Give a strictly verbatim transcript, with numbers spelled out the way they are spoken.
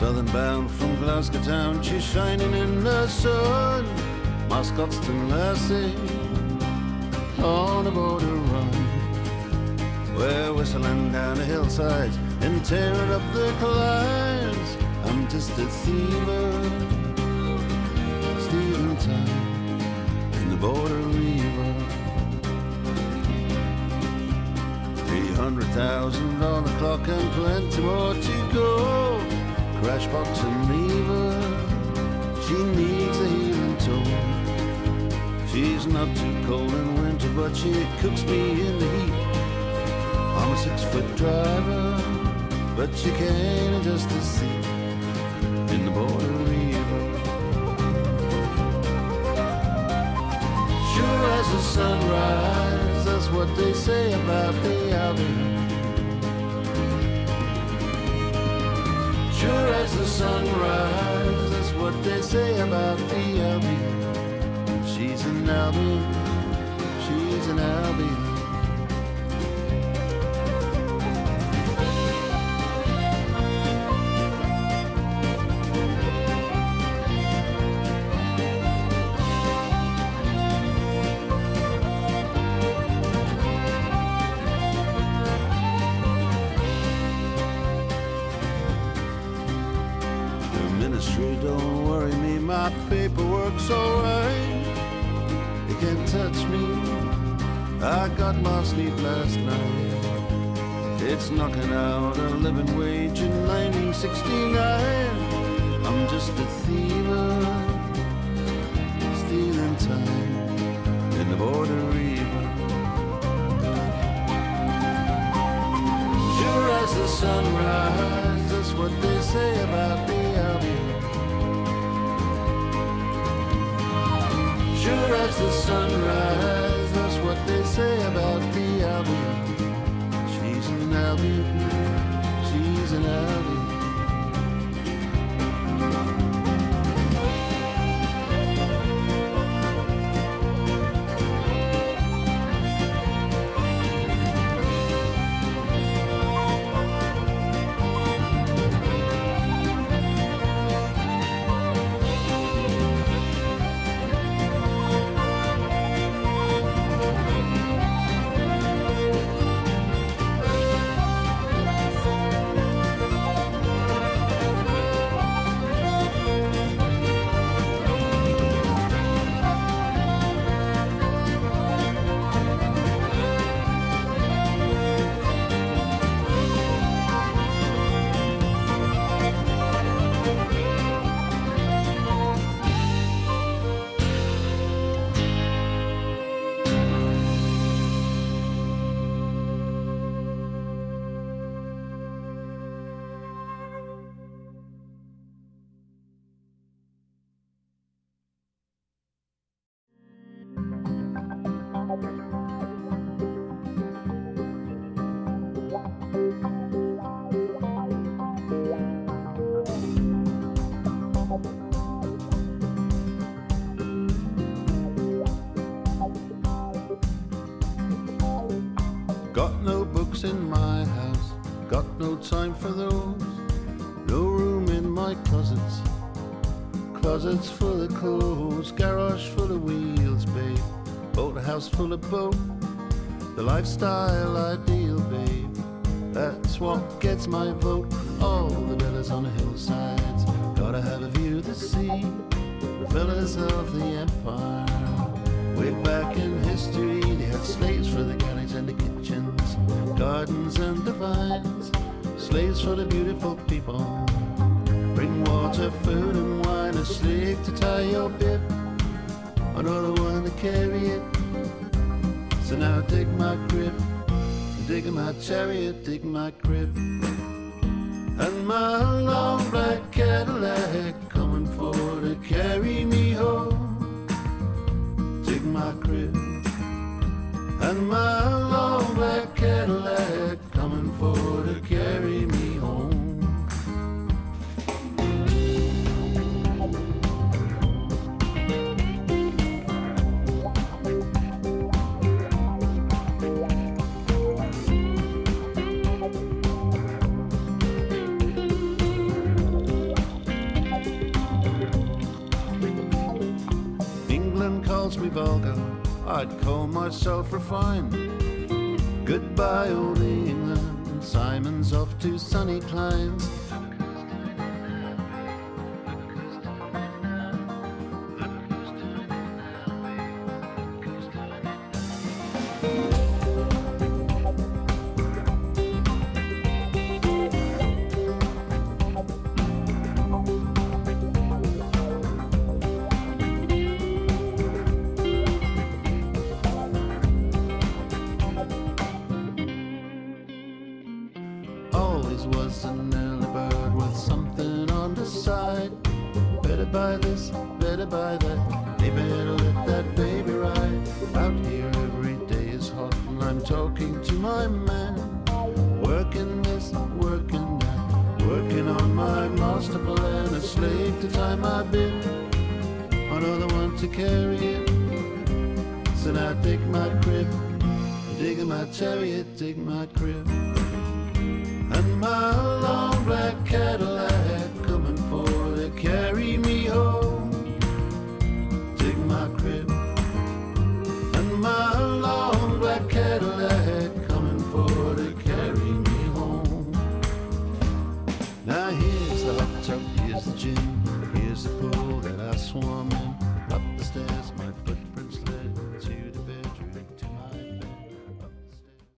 Southern bound from Glasgow town, she's shining in the sun. My Scotston lassie on a border run. We're whistling down the hillsides and tearing up the climbs. I'm just a thiever, stealing time in the Border Reaver. Three hundred thousand on the clock and plenty more to go. Crash box and leave her, she needs a healing tone. She's not too cold in winter, but she cooks me in the heat. I'm a six-foot driver, but she can't adjust the seat in the Border Reaver. Sure as the sunrise, that's what they say about the Albion. Sure as the sunrise, that's what they say about the Albion. She's an Albion, she's an Albion. Don't worry me, my paperwork's alright. You can't touch me, I got my sleep last night. It's knocking out a living wage in nineteen sixty-nine. I'm just a thiever, stealing time in the Border Reaver. Sure as the sunrise, that's what they say about the Albion. Sure as the sunrise, that's what they say about the Albion. She's an Albion, she's an Albion. Got no books in my house, got no time for those. No room in my closets, closets full of clothes. Garage full of wheels, babe, boat house full of boat. The lifestyle ideal, babe, that's what gets my vote. All the villas on the hillsides, gotta have a view of the sea. The villas of the empire, way back in history, they had slaves for the galleys and the kitchens, gardens and the vines, slaves for the beautiful people. Bring water, food and wine, a slave to tie your bib, another one to carry it. So now dig my crib, dig my chariot, dig my crib. And my long black Cadillac coming for to carry me home. Dig my crib. And my long black Cadillac coming for to carry me home. calls me vulgar, I'd call myself refined. Goodbye old England, Simon's off to sunny climes. Always was an early bird with something on the side. Better buy this, better buy that, they better let that baby ride. Out here every day is hot and I'm talking to my man. Working this, working that, working on my master plan. A slave to tie my bit, another one to carry it. So now dig my crib, digging my chariot, dig my crib.